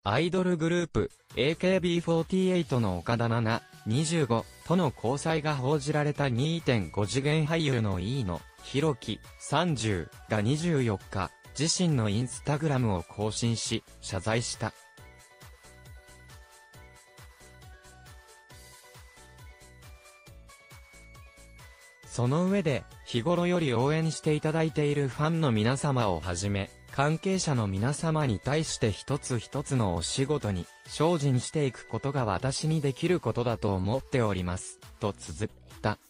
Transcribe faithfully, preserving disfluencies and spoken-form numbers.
アイドルグループ、エーケービーフォーティーエイト の岡田奈々、にじゅうご、との交際が報じられた にてんご 次元俳優の飯野博樹、さんじゅうがにじゅうよっか、自身のインスタグラムを更新し、謝罪した。その上で、日頃より応援していただいているファンの皆様をはじめ、関係者の皆様に対して一つ一つのお仕事に精進していくことが私にできることだと思っております、と綴った。